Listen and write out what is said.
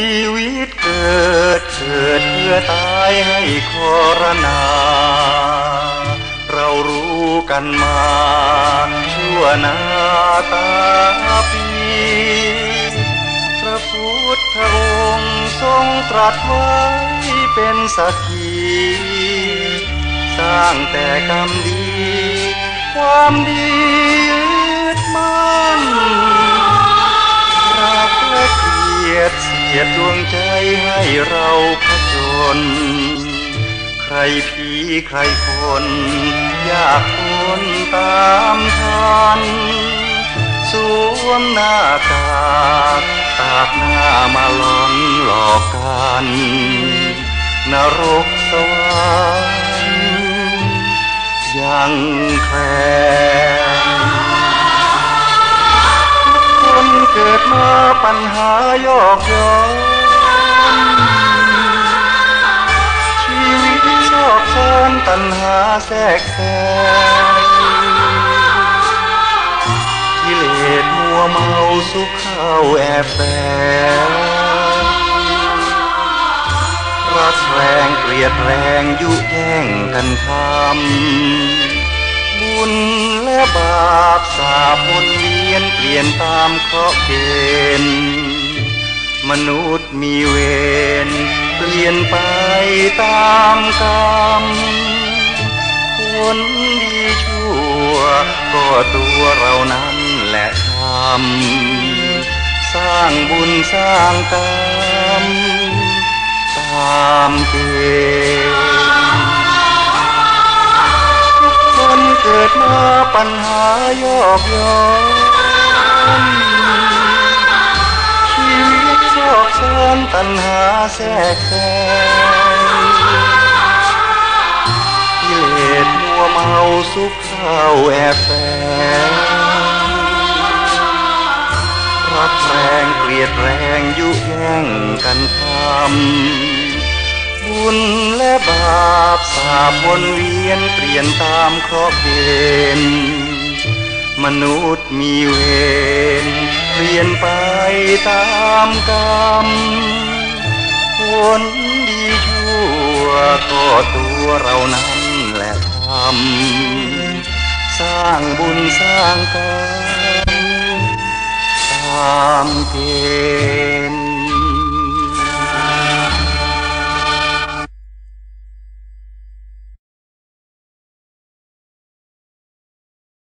วิตเกิดเพื่อตายให้ครณาเรารู้กันมาชั่วนาตาปีพระพุทธองค์ทรงตรัสไว้เป็นสักขีสร้างแต่กรรมดีความดียึดมั่นรักและเกลียดเสียดดวงใจให้เราผจญใครผีใครคนอยากคนตามทันสวมหน้ากากตากหน้ามาหลอนหลอกกันนรกสวรรค์ยังแคลนทุกคนเกิดมาปัญหายอกย้อนชีวิตชอบซ้อนตัณหาแทรกแซงกิเลสมัวเมาสุขเข้าแอบแฝงรักแรงเกลียดแรงยุแย่งกันทำบุญและบาปสาปวนเวียนเปลี่ยนตามเคราะห์เกณฑ์มนุษย์มีเวรเปลี่ยนไปตามกรรมคนดีชั่วก็ตัวเรานั้นแหละทำสร้างบุญสร้างกรรมตามเกณฑ์ทุกคนเกิดมาปัญหายอกย้อนชีวิตชอกซ้อนตัณหาแทรกแซงกิเลสมัวเมาสุขเข้าแอบแฝงรักแรงเกลียดแรงยุแย่งกันทำบุญและบาปสาปวนเวียนเปลี่ยนตามเคราะห์เกณฑ์มนุษย์มีเวรเปลี่ยนไปตามกรรมคนดีชั่วก็ตัวเรานั้นแหละทำสร้างบุญสร้างกรรมตามเกณฑ์